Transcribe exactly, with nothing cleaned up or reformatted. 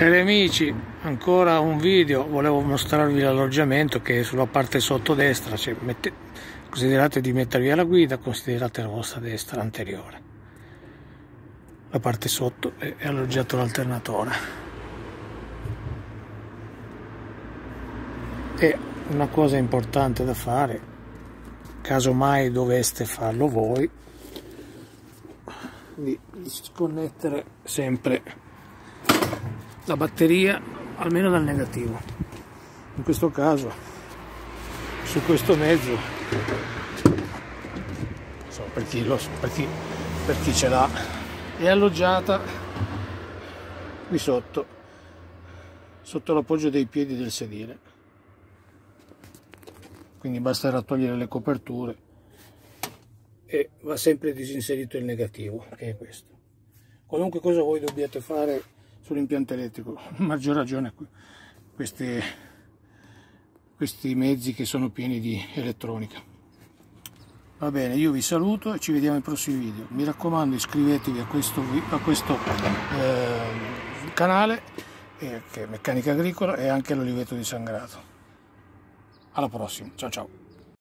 Cari amici, ancora un video, volevo mostrarvi l'alloggiamento che è sulla parte sotto destra, cioè mette, considerate di mettervi alla guida, considerate la vostra destra anteriore. La parte sotto è, è alloggiato l'alternatore. E una cosa importante da fare, caso mai doveste farlo voi, di disconnettere sempre la batteria almeno dal negativo. In questo caso su questo mezzo, so, per chi lo per chi, per chi ce l'ha, è alloggiata qui sotto sotto l'appoggio dei piedi del sedile, quindi basterà togliere le coperture e va sempre disinserito il negativo, che è questo. Qualunque cosa voi dobbiate fare sull'impianto elettrico, maggior ragione questi, questi mezzi che sono pieni di elettronica. Va bene, io vi saluto e ci vediamo ai prossimi video. Mi raccomando, iscrivetevi a questo, a questo eh, canale eh, che è Meccanica Agricola, e anche l'Oliveto di San Grato. Alla prossima, ciao ciao.